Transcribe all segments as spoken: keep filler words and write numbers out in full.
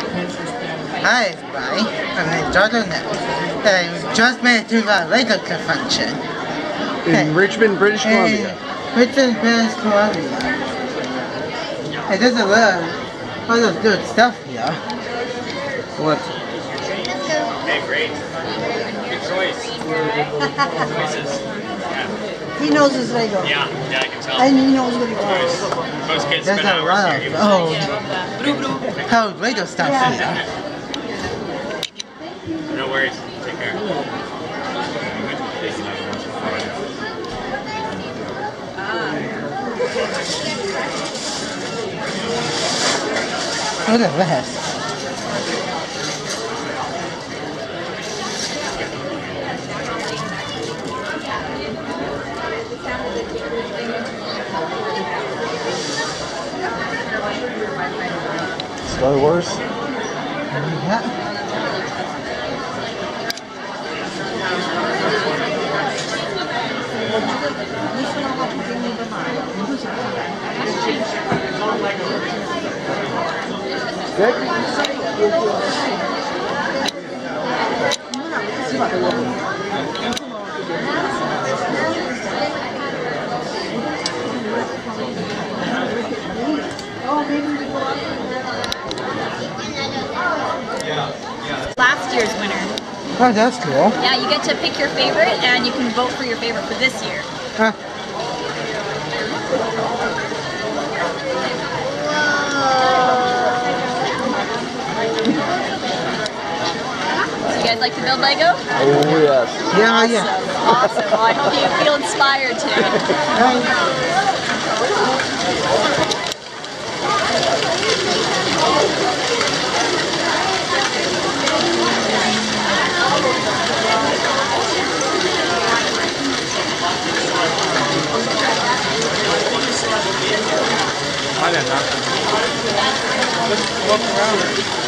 Hi everybody, I'm named Jordan now. And we just made it to the Lego convention. In hey. Richmond, British Columbia. In Richmond, British Columbia. And there's a lot of, lot of good stuff here. What? Hey, great. Good choice. Choices. Yeah. He knows his Lego. Yeah, yeah, I can tell. And he knows what he wants. Most kids There's spend a hours lot here. of old, old Lego stuff Yeah. here. No worries. Take care. Look at this. Star Wars? Yeah. Good? Last year's winner. Oh, that's cool. Yeah, you get to pick your favorite and you can vote for your favorite for this year. Huh. So you guys like to build Lego? Oh, yes. Yeah, Awesome. yeah. Awesome. Well, I hope you feel inspired today. I didn't know. Let's walk around.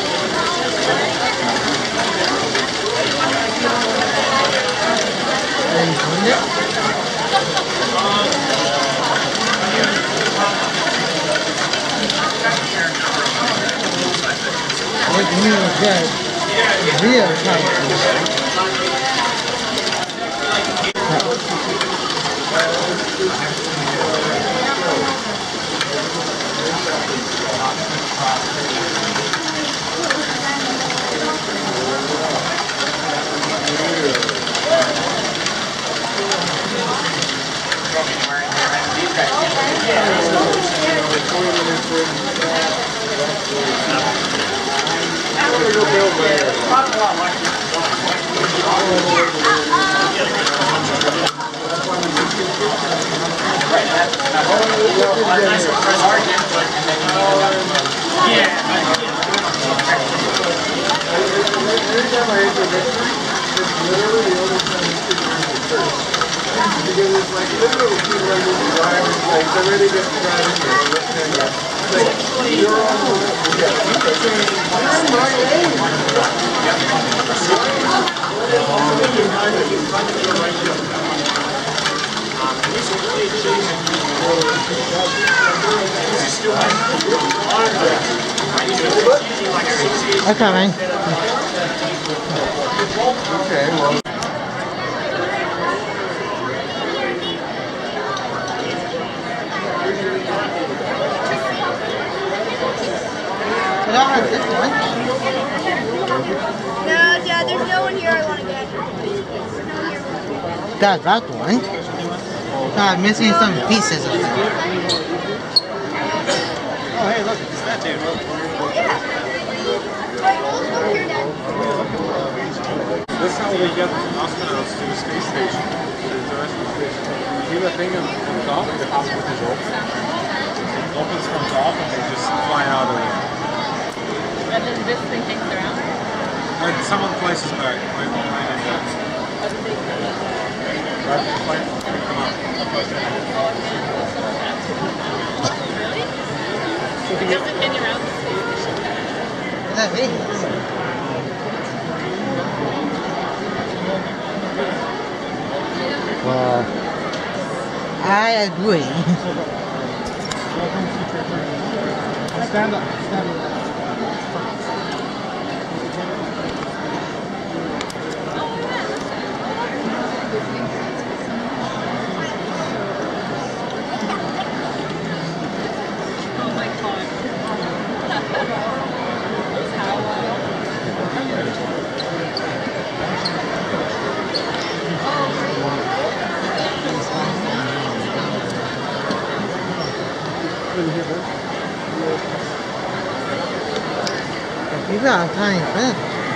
What do you mean with that? Real time. Because it's like literally people are moving drivers, like they're ready to get driving here. Like, you're on the list. Yeah. I'm coming. Okay, well. I don't have this one. No, Dad, there's no one here I want to get. Got that one. I'm missing some pieces of it. Oh, hey, look, it's that dude. Yeah. This is how we get astronauts to the space station, to the terrestrial station. You see the thing on the top, the hospital is open. It opens from top and they just fly out of there. And then this thing takes it around? Like someone places back, right behind it. Right behind it, pick them up. Really? It doesn't hit around the station? Is that me? Wow. I agree. Stand up, stand up. You got a tiny fin.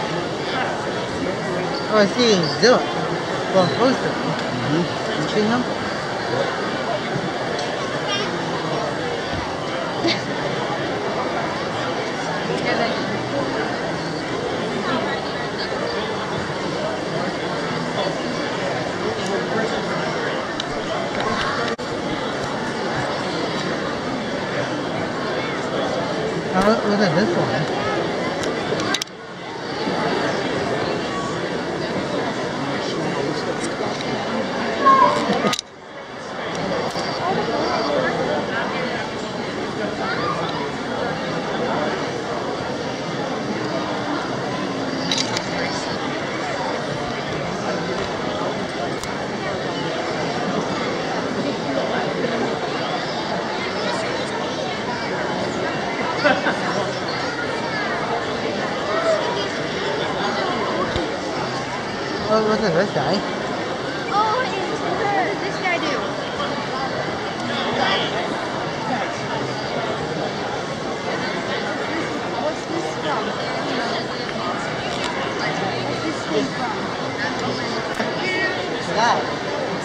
Oh, I see he's doing it. Well, close to him. Mm-hmm. You see him? Oh, look at this one. Oh, what's this guy? Oh, it's her. This guy do. What's this from? What's this thing from? That.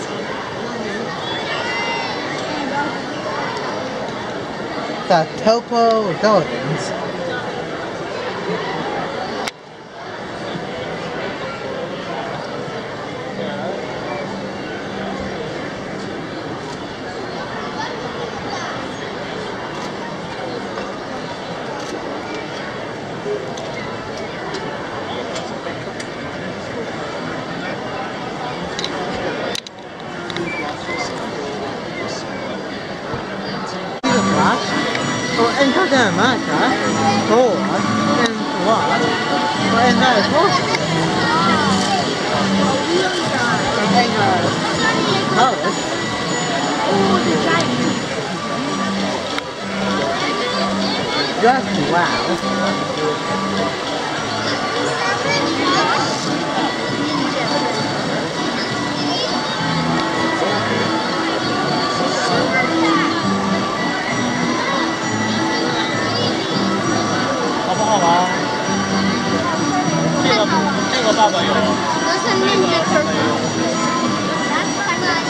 The Topo Dolphins. And cut down my car, four, and one, and that is four. And then uh, colors. Just wow. Those are ninja turtles. That's kind of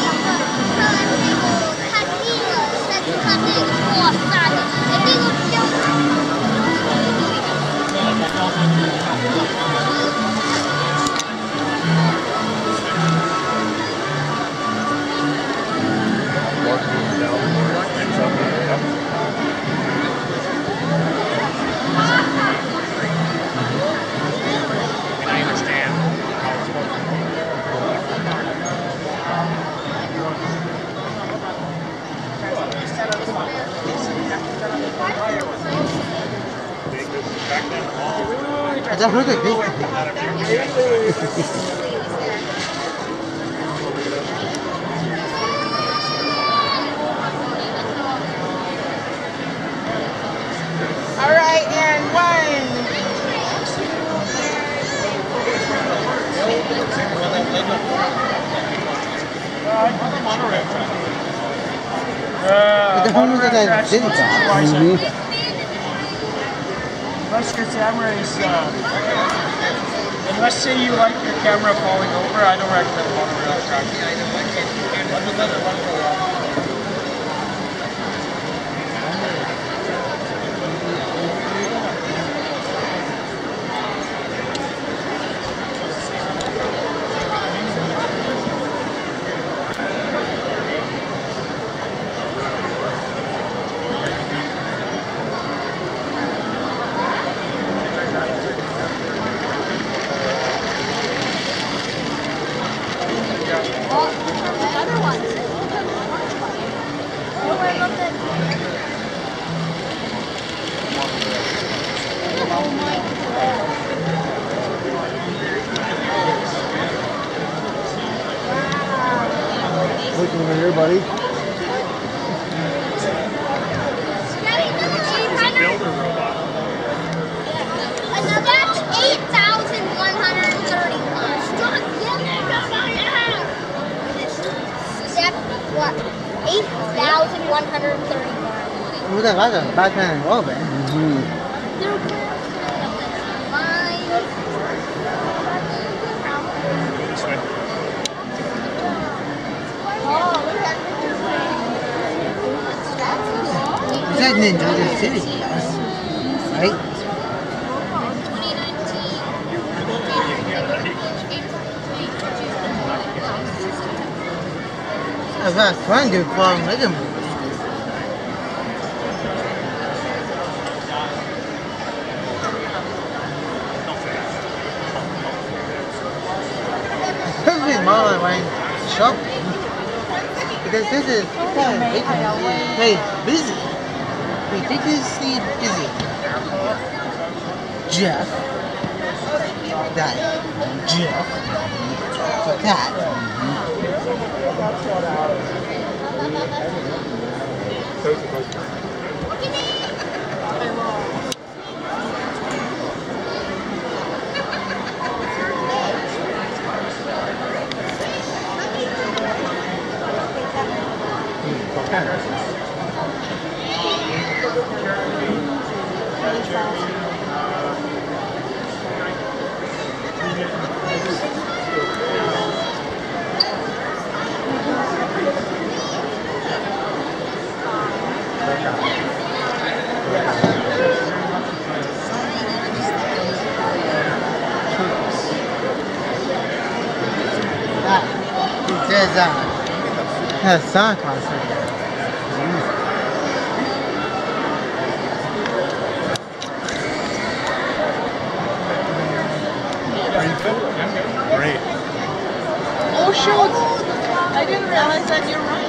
Ada fruta aqui. All right, and one. Ito kung mga tayo din ka. Oscar camera is, uh, unless say you like your camera falling over, I don't recommend monorail tracking. One with other one for a while. Look over here, buddy. That's eight thousand one hundred thirty-one. Step what? eight thousand one hundred thirty-one. Udah kagak, baca yang oben. didn't enjoy the city, right? I was trying to do Paul Wiggum. Especially more when shopping. Because this is very busy. Ridiculously busy. Jeff. That. Jeff. For that. There's a, a song concert. Great. Oh, shoot! I didn't realize that you're right.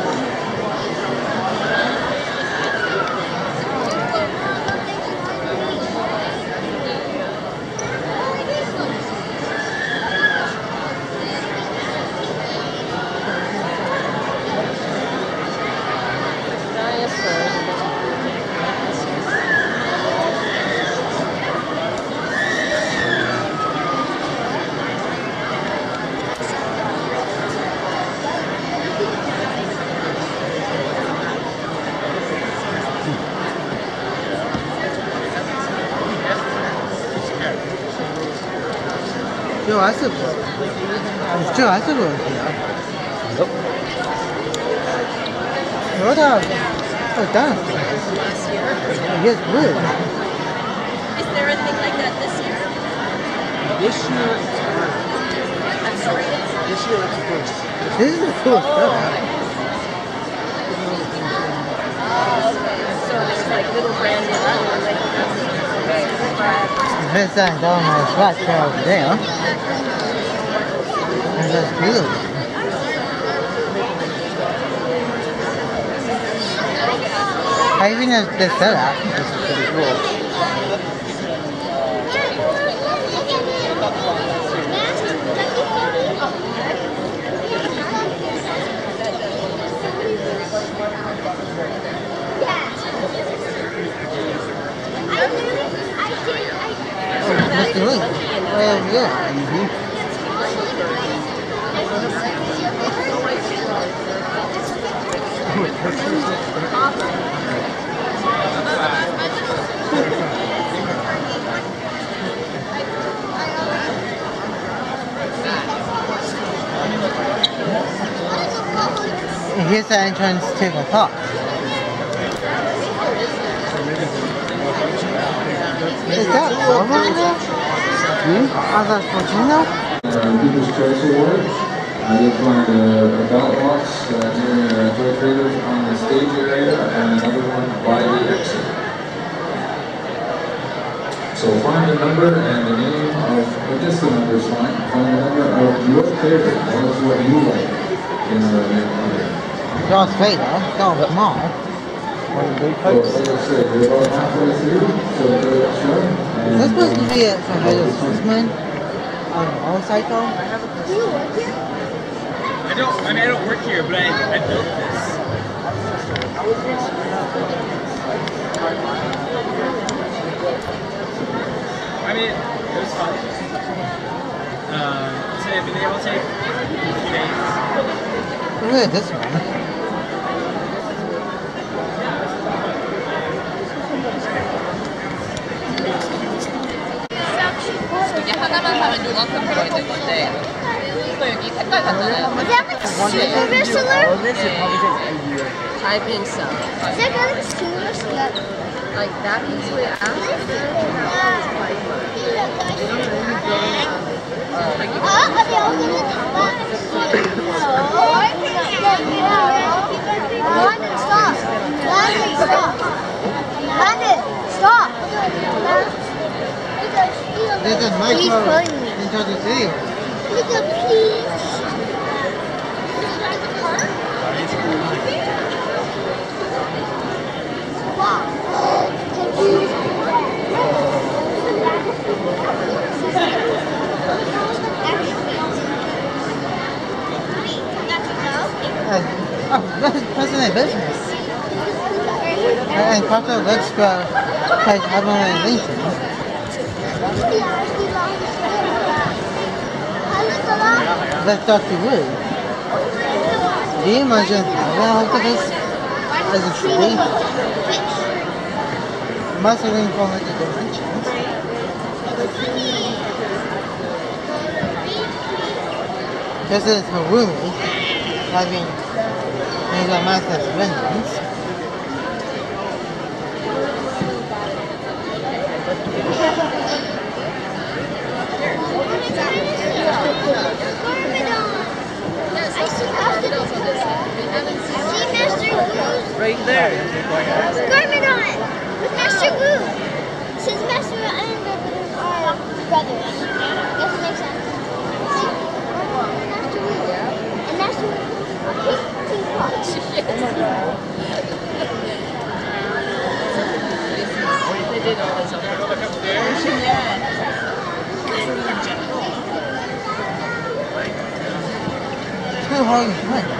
Joe, I suppose. Joe, I suppose. Nope. What up? Oh, dance. Yes, good. Is there anything like that this year? This year, I'm sorry. this year it's first. This is the cool stuff. So there's like little branded like This side down my flat trail over there. And that's beautiful. I even have the setup. This is pretty cool. That's the ring. Well, yeah. Mm-hmm. And here's the entrance to the park. Is that over there? Hmm? Are those Fortino? Uh, People's Choice Awards. Uh, you'll find a, a ballot box uh, near uh, Joy Traders on the stage area and another one by the exit. So find the number and the name of, or just the number is fine, find the number of your favorite. Tell us what you like in our neighborhood. Darth Vader, Darth Maul. So, like I said, we're about halfway through, so enjoy the show. Is this supposed to be a Headless Horseman on a motorcycle? I don't, I mean, I don't work here, but I, I built this. I mean, it was fun. Um, so I've been able to take a few days. Look at this one. 이게 하나만 사면 요만큼 들어있는 건데 또 여기 색깔 같잖아요. Is that like silver, silver? 네. Typing stuff. Like that easily after. Stop! Stop! Stop! There's a micro into the video. Please. And, oh, that's personal business. And Papa looks good because I'm on LinkedIn. That's Doctor Wu. Do you imagine having a look at this as a tree? Must have been from the dimensions. This is Harumi having made a massive vengeance. Right there. Scormidon! With Master Wu! Since Master Wu and the are brothers. Does it make sense? Master Wu. And Master Wu is King Fox. They did all this up there. Two holy friends.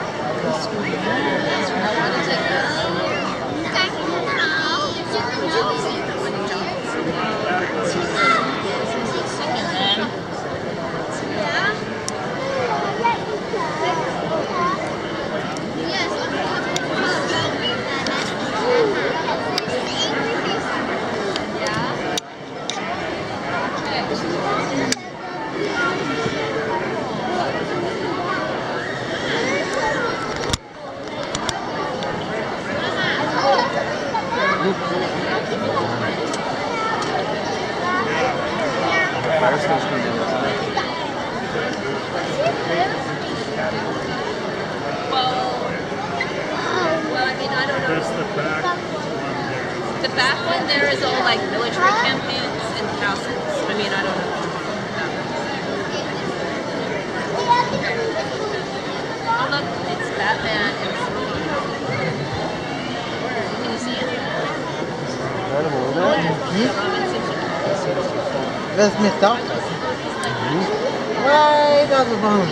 The back one there is all like military campaigns and castles. I mean, I don't know. Oh look, it's Batman and can you see it? That's Miss Doctor. Right on the bone.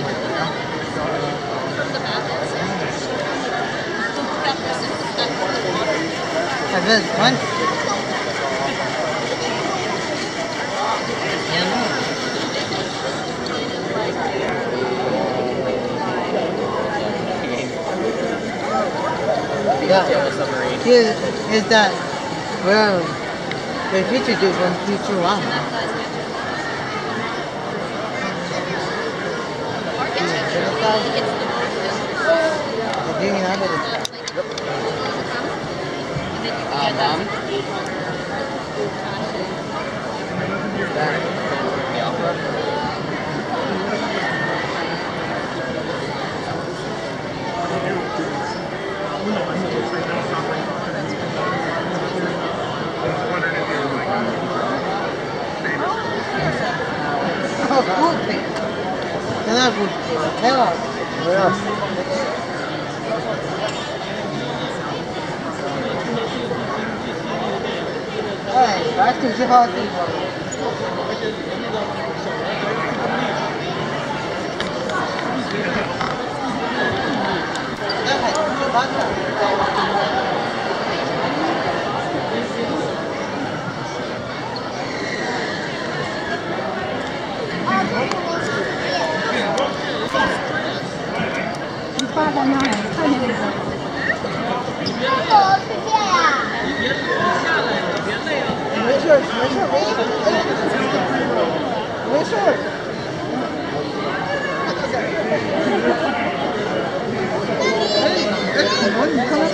And this one. Yeah. Here is that where the future dude from Futurama. Do you have it? Uh, mom? Oh, cool thing. Then I would tell us. Yeah. Hey, back to Jihadi. Richard, Richard,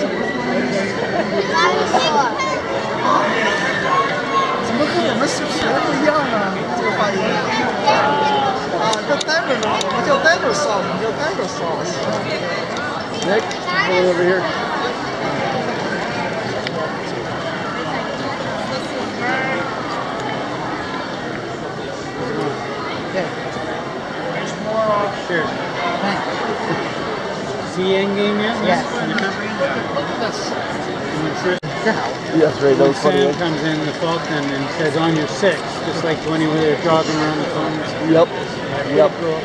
Look how tango sauce. Look how tango sauce. Nick, pull over here. Okay. There's more off. Sure. Thanks. See Endgame yet? Yes. Look at this. Yes, right. That was funny. Sam comes in the Falcon and says on your six, just like when you were jogging around the corners. Yep. Yep. Cool.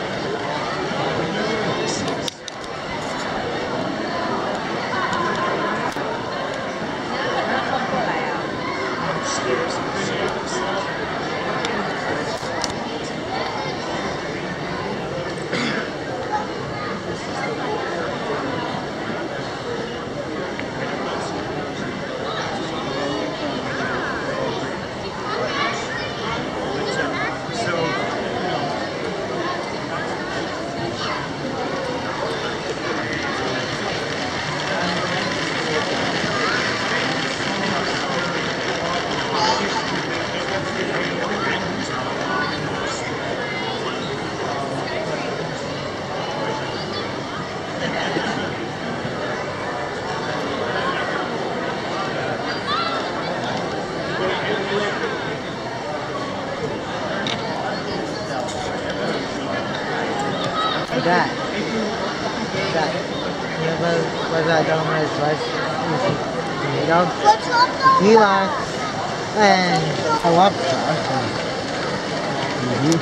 That. That. You know, was that done when it's less tomato? Eli. And a lobster. Mm-hmm.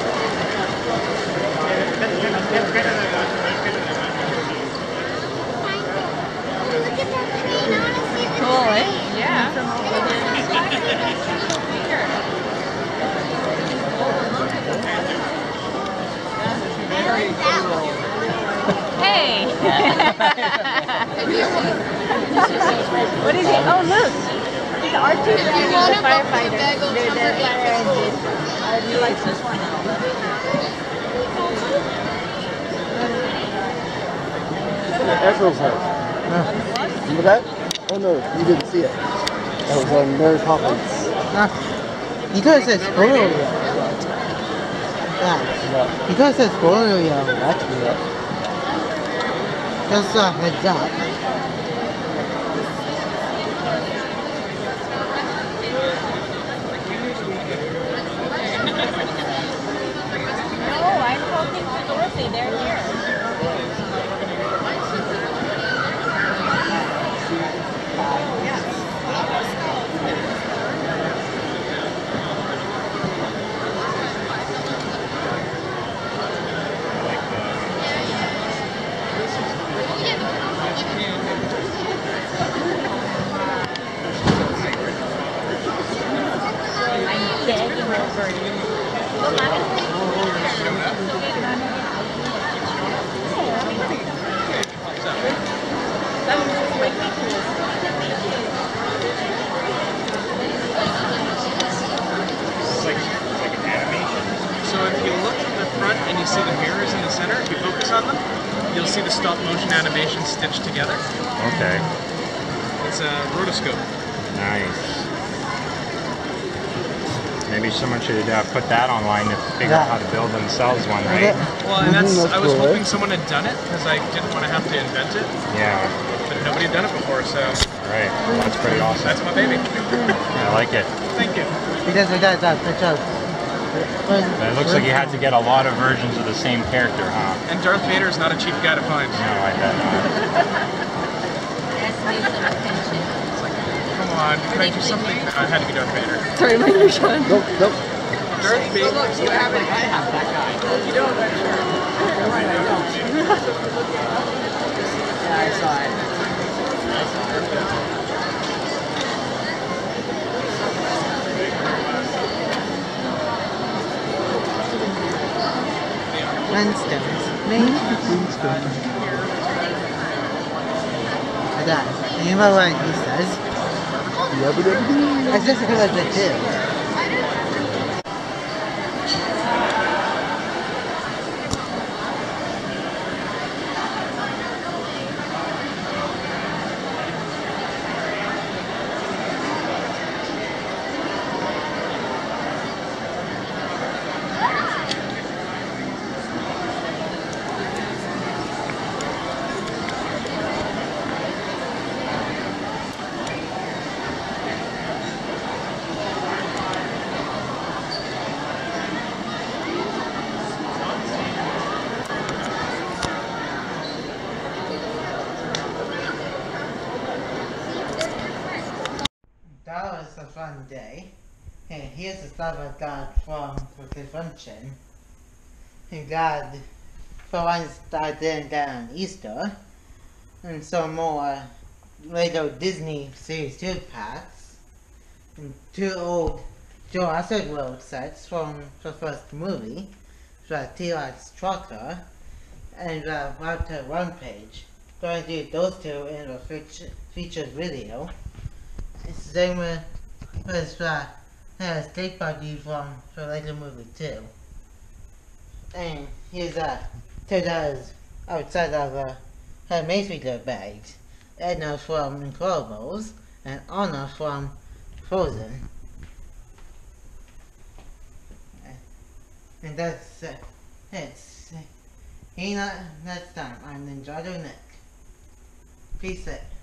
Cool, eh? Yeah. Hey! What is it? Oh, look! The R two is the firefighter. They're the fire engine. Uh, he likes this one now. Echo's house. Remember that? Oh no, you didn't see it. That was on Mary Poppins. Nah. You could have said spoiler. Yeah. No. You could have said spoiler, yeah. That's me up. Just a heads up. No, I'm talking to Dorothy. They're here. And you see the mirrors in the center, if you focus on them, you'll see the stop motion animation stitched together. Okay. It's a rotoscope. Nice. Maybe someone should uh, put that online to figure out how to build themselves one, right? Well, and that's, Mm-hmm, that's I was cool, hoping right? someone had done it, because I didn't want to have to invent it. Yeah. But nobody had done it before, so Right. Well, that's pretty awesome. that's my baby. I like it. Thank you. He does like that, that, good job. It looks like you had to get a lot of versions of the same character, huh? And Darth Vader is not a cheap guy to find. No, I bet not. Come on, can I do something? I had to be Darth Vader. Sorry, my ears on. Nope, nope. Darth Vader. Look, you have it. I have that guy. You don't, I'm sure. You're right, I don't. Yeah, I saw it. I saw it. Flintstones. Maybe? Flintstones. Like that. And you know what he says? It's just because of the too. here's the stuff I got from the convention. I got, for one, I didn't get on Easter, and some more Lego Disney Series two packs, and two old Jurassic World sets from the first movie, the T-Rex Trucker, and the Raptor One page. Going to do those two in the feature, featured video. It's the same with, with the uh, steak buggy from the Lego movie too. And here's a two dollars outside of the uh, Mace bags. Edna from Incredibles and Anna from Frozen. And that's uh, it's. Uh, next time, I'm Ninjago Nick. Peace out.